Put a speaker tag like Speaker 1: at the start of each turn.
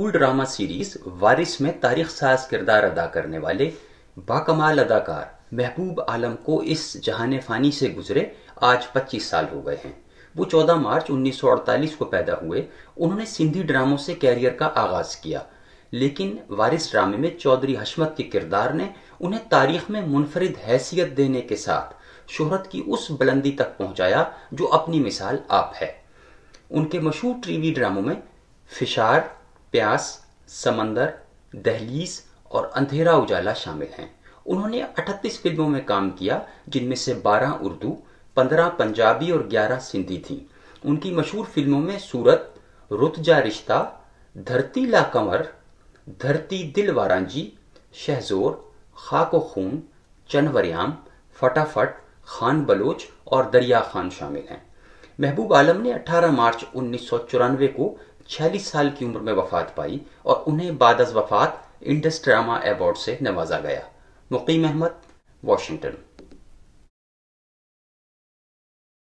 Speaker 1: مقبول drama series وارث میں تاریخ ساز کردار ادا کرنے والے باکمال اداکار محبوب عالم کو اس جہان فانی سے گزرے آج 25 سال ہو گئے ہیں۔ وہ 14 مارچ 1948 کو پیدا ہوئے۔ انہوں نے سندھی ڈراموں سے کیریئر کا آغاز کیا، لیکن وارث ڈرامے میں چودھری حشمت کے کردار نے انہیں تاریخ میں منفرد حیثیت دینے کے ساتھ شہرت کی اس بلندی تک پہنچایا جو اپنی مثال آپ ہے۔ ان کے مشہور ٹی وی ڈراموں میں فشار، پیاس، سمندر، دہلیز اور اندھیرا اجالا شامل ہیں۔ انہوں نے 38 فلموں میں کام کیا، جن میں سے 12 اردو، 15 پنجابی اور 11 سندھی تھیں۔ ان کی مشہور فلموں میں سورت، رت جا رشتہ، دھرتی لا کنور، دھرتی دل وارانجی، شہزور، خاک و خون، چنوریام، فٹافٹ، خان بلوچ اور دریا خان شامل ہیں۔ محبوب عالم نے 18 مارچ 1994 کو 46 سال کی عمر میں وفات پائی اور انہیں بعد از وفات انڈس ڈرامہ ایوارڈ سے نوازا گیا۔ مقیم احمد، واشنگٹن۔